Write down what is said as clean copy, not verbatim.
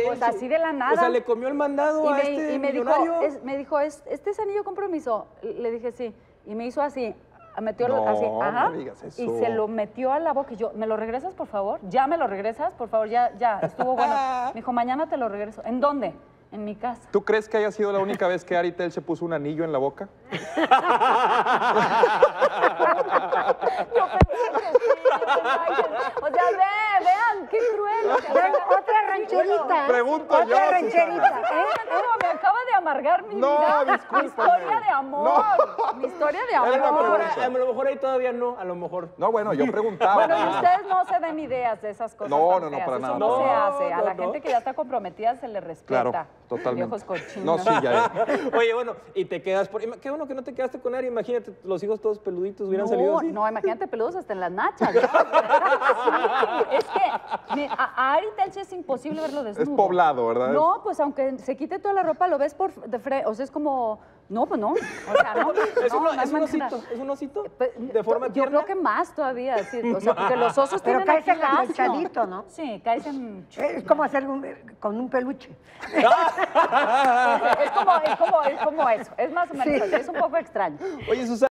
Pues así de la nada. O sea, le comió el mandado a este millonario. Me dijo, ¿este es anillo compromiso? Le dije, sí. Y me hizo así, metió No, así, ajá. no digas eso. Y se lo metió a la boca y yo, ¿me lo regresas, por favor? ¿Ya me lo regresas? Por favor, ya, estuvo bueno. Me dijo, mañana te lo regreso. ¿En dónde? En mi casa. ¿Tú crees que haya sido la única vez que Ari Telch se puso un anillo en la boca? Yo pensé que sí. O sea, vean, qué cruel. O sea, Otra rancherita. Pregunto yo, Otra rancherita. no, me acaba de amargar mi No, vida. Mi discúlpame. historia de amor. Mi historia de A lo amor. mejor, a lo mejor ahí todavía no, a lo mejor. No, bueno, yo preguntaba. Bueno, y ustedes no se den ideas de esas cosas. No, tan no, feas. para Eso nada. no se No, hace. A no, la no. gente que ya está comprometida se le respeta. Claro, totalmente. Viejos cochinos. No, sí, ya. Oye, bueno, y te quedas por... Qué bueno que no te quedaste con Ari, imagínate, los hijos todos peluditos hubieran salido así. No, imagínate peludos hasta en las nachas. ¿No? Sí, es que a Ari Telch es imposible verlo desnudo. Es poblado, ¿verdad? No, pues aunque se quite toda la ropa, lo ves de frente. O sea, es como... No, pues no. O sea, no. Es un manera. osito, es un osito, Pues, de forma yo tierna. creo que más todavía, sí, o sea, porque los osos Pero tienen caes aquí lacio. enganchadito, ¿no? Sí, caes en... Es como hacer con un peluche. Es como eso, es más o menos, Sí. así, es un poco extraño. Oye, Susana.